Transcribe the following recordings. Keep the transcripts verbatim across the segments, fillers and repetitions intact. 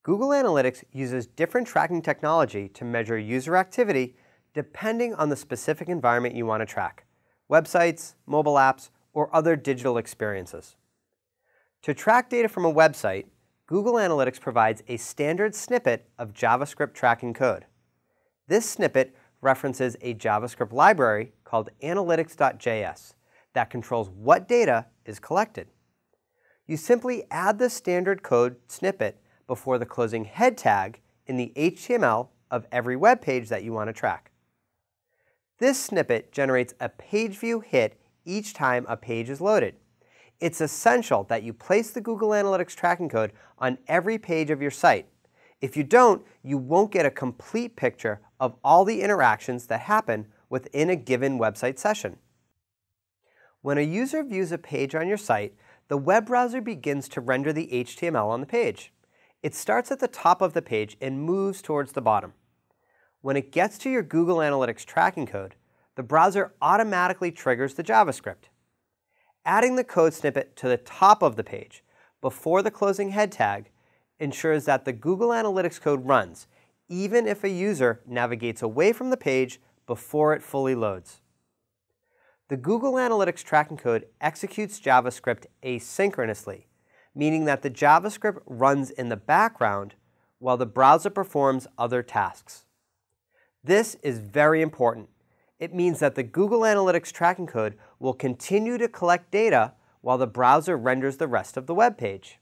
Google Analytics uses different tracking technology to measure user activity depending on the specific environment you want to track: websites, mobile apps, or other digital experiences. To track data from a website, Google Analytics provides a standard snippet of JavaScript tracking code. This snippet references a JavaScript library called analytics dot J S that controls what data is collected. You simply add the standard code snippet before the closing head tag in the H T M L of every web page that you want to track. This snippet generates a page view hit each time a page is loaded. It's essential that you place the Google Analytics tracking code on every page of your site. If you don't, you won't get a complete picture of all the interactions that happen within a given website session. When a user views a page on your site, the web browser begins to render the H T M L on the page. It starts at the top of the page and moves towards the bottom. When it gets to your Google Analytics tracking code, the browser automatically triggers the JavaScript. Adding the code snippet to the top of the page before the closing head tag ensures that the Google Analytics code runs, even if a user navigates away from the page before it fully loads. The Google Analytics tracking code executes JavaScript asynchronously, meaning that the JavaScript runs in the background while the browser performs other tasks. This is very important. It means that the Google Analytics tracking code will continue to collect data while the browser renders the rest of the web page.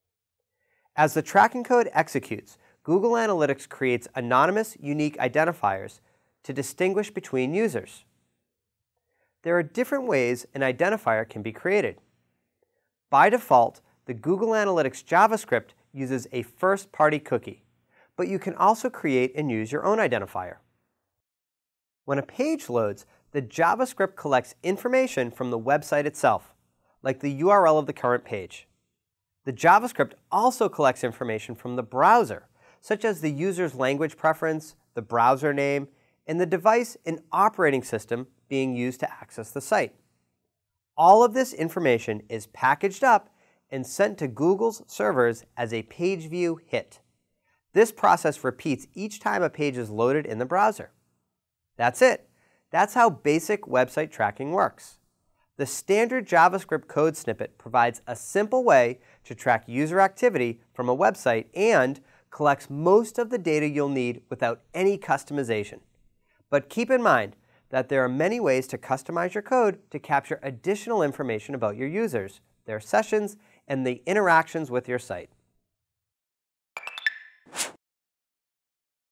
As the tracking code executes, Google Analytics creates anonymous, unique identifiers to distinguish between users. There are different ways an identifier can be created. By default, the Google Analytics JavaScript uses a first-party cookie, but you can also create and use your own identifier. When a page loads, the JavaScript collects information from the website itself, like the U R L of the current page. The JavaScript also collects information from the browser, such as the user's language preference, the browser name, and the device and operating system being used to access the site. All of this information is packaged up and sent to Google's servers as a page view hit. This process repeats each time a page is loaded in the browser. That's it. That's how basic website tracking works. The standard JavaScript code snippet provides a simple way to track user activity from a website and collects most of the data you'll need without any customization. But keep in mind that there are many ways to customize your code to capture additional information about your users, their sessions, and the interactions with your site.